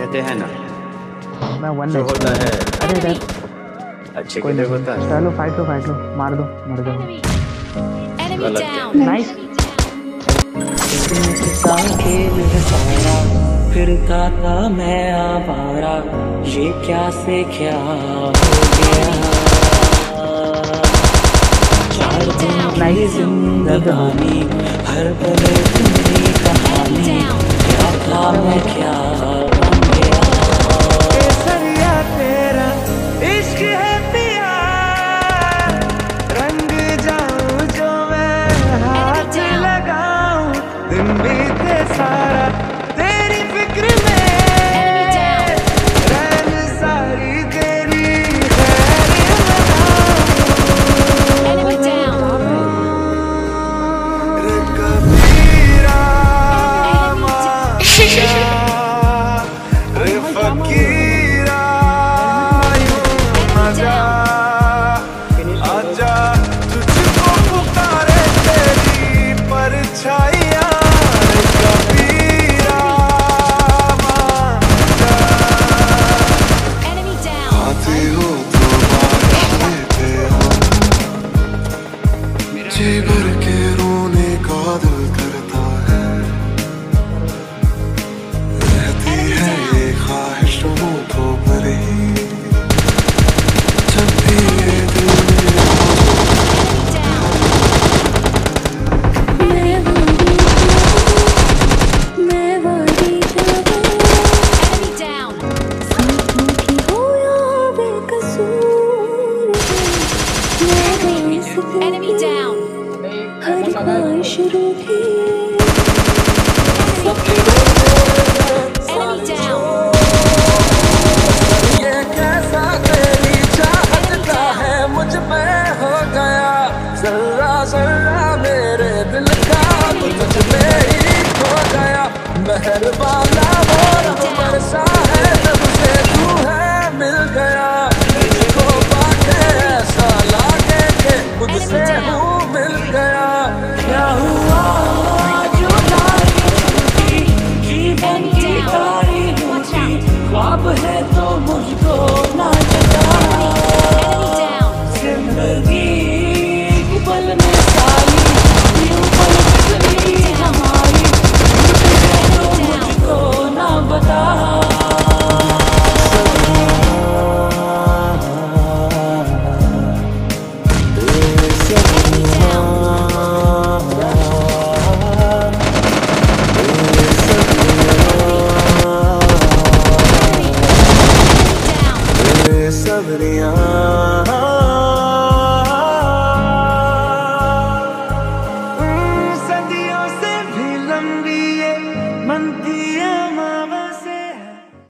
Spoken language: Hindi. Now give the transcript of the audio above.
कहते हैं ना, मैं वन जो होता है अरे इधर अच्छे के लिए होता है। चलो फाइट लो मार दो मर जाओ। गलत नाइस। फिरता था मैं आवारा, ये क्या से क्या हो गया। चार दिन की जिंदगानी, हर पल तेरी कहानी, क्या था मैं क्या बन गया। केसरिया तेरा इश्क है पिया, रंग जाऊं जो मैं हाथ लगाऊं, दिन बीते सारा तेरी फिक्र में, रैन सारी तेरी खैर मनाऊं। रे कबीरा रे फकीरा यूं ना जा, आजा तुझको पुकारे तेरी परछाइयां। रे कबीरा आते हो तो बाहर देते हो, जी भर के रोने का दिल करता है, रहती है ये ख्वाहिश होठों पर ही, जब भी ये दिल Enemy down. ये कैसा तेरी चाहत का है मुझ पे हो गया, जर्रा जर्रा मेरे दिल का तुझ में ही खो गया। मेहरबाना वो रहमर सा है, जब से तू है मिल गया, तुझको पाके ऐसा लागे के खुद से हूँ मिल गया। क्या हुआ जीवन की तारी ऊंची, ख्वाब है तो मुझको ना जगा, जिंदगी की पल में सारी यूं पल गुजरी हमारी, तो मुझको ना बता। सदियों से भी लंबी ये मनती